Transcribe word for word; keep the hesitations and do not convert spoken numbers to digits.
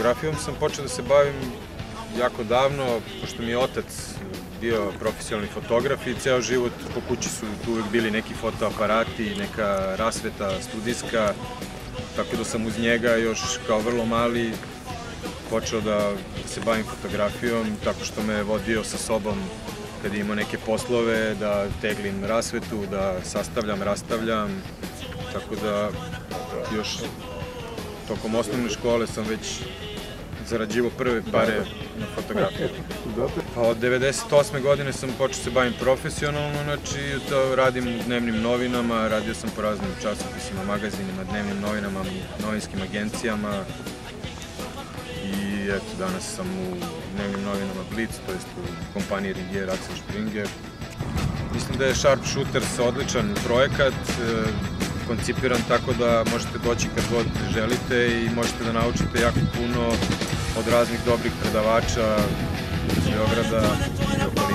Fotografijom sam počeo da se bavim jako davno, pošto mi je otac bio profesionalni fotograf i ceo život po kući su tu uvijek bili neki fotoaparati, neka rasveta studijska, tako da sam uz njega još kao vrlo mali počeo da se bavim fotografijom, tako što me je vodio sa sobom kad je imao neke poslove, da teglim rasvetu, da sastavljam, rastavljam, tako da još tokom osnovne škole sam već zarađivao prve pare na fotografiju. Pa od devedeset osme godine sam počeo se bavim profesionalno, znači to radim u dnevnim novinama, radio sam po raznim časopisima, magazinima, dnevnim novinama, novinskim agencijama i eto danas sam u dnevnim novinama Blitz, to jest u kompaniji Ringier Axel Springer. Mislim da je Sharpshooters odličan projekat, koncipiran tako da možete doći kad god želite i možete da naučite jako puno od raznih dobrih predavača iz Beograda i okoline.